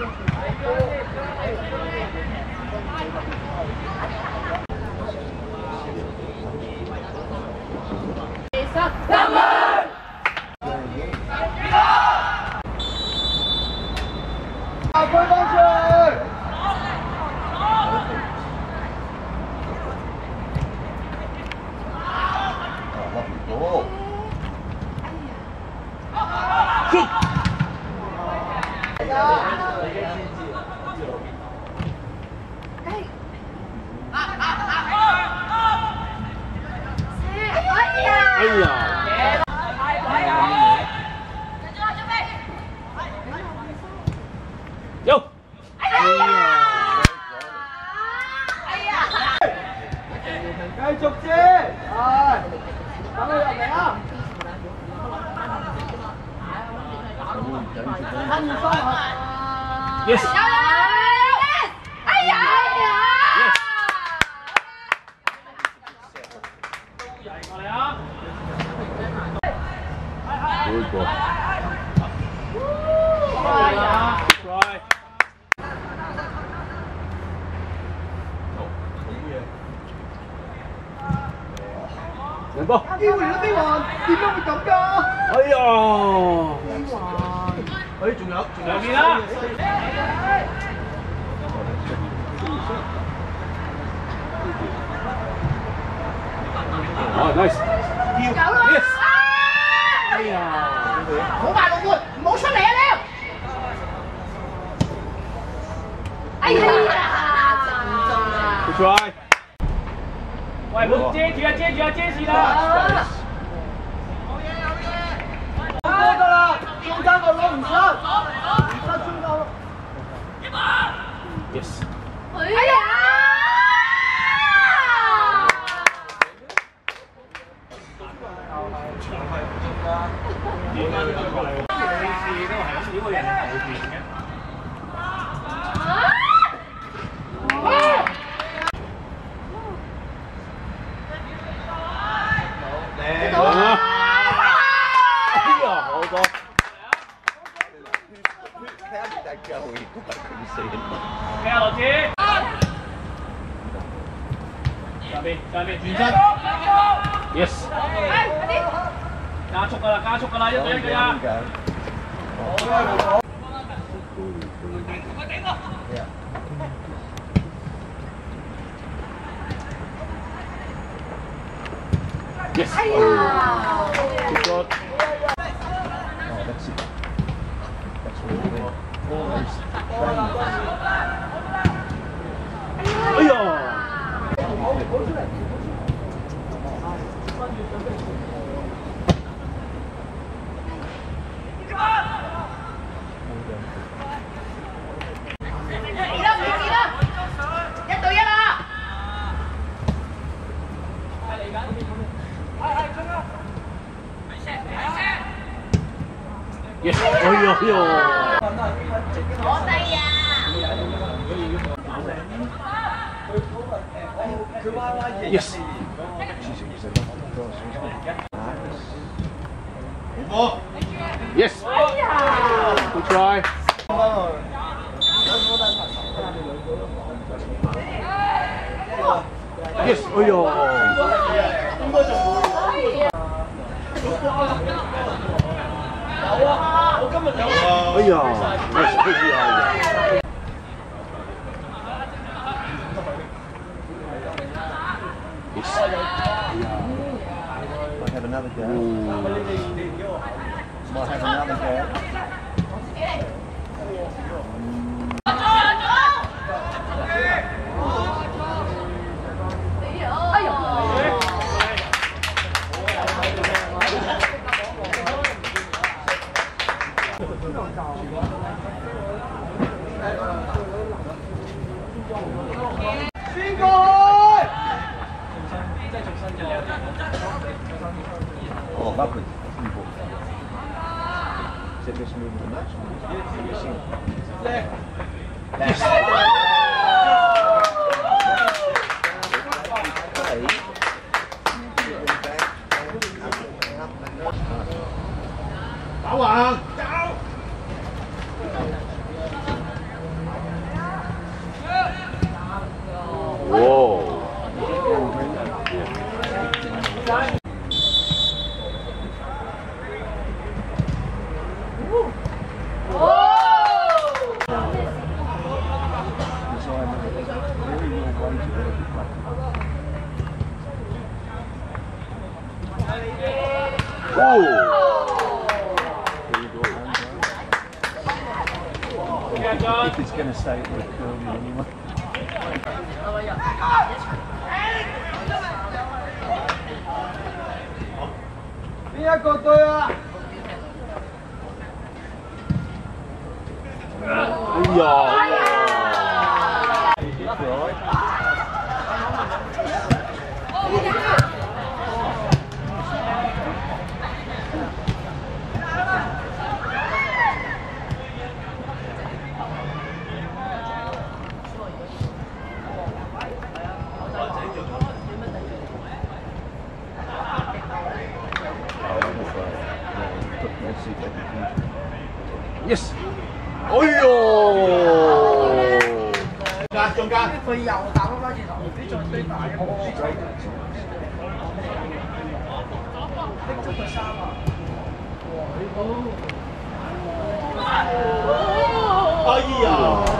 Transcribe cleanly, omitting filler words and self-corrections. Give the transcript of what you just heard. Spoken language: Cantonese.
推上去！哦，哎呀！ 有。哎呀！哎呀！繼續接，係，等佢入嚟啊！跟住翻下。Yes。哎呀！Yes。過嚟啊！Good boy。哎呀！ 兩波，機會嚟啦，飛環，點解會咁㗎？哎呀！飛環，哎，仲有兩邊啦。哦 ，nice。走啦！哎呀！好快6換，唔好出嚟啊你！哎呀！ Good try。 喂，唔遮住啊！遮住啊！遮住啦！好嘢！好嘢！好多㗎啦，中間個攞唔失，唔失中間。Yes。哎呀！點解呢個過嚟？每次都係少個人後邊嘅。 咩啊，羅子？上邊轉身 ，yes。加速㗎啦，加速㗎啦，一對一㗎咋。Yes。哎呀 ！Good shot。Oh, that's it. That's really good.哎呀！Yes， 哎呦哎呦！坐低啊！Yes。好 Yes。哎呀 ！Good try。Yes， 哎呦！應該就冇。有啊！我今日有啊！哎呀，哎呀！Might have another go. Might have another go. Oh, backwards. Is it this move the match? Left. 打橫，走。 if it's going to stay with Kirby anyway. 邊一個對啊？ 哎呀！ Yes！ 哎呦！中間， 佢又打翻轉頭，唔知再追大一個。拎足佢衫啊！哇！哎呀！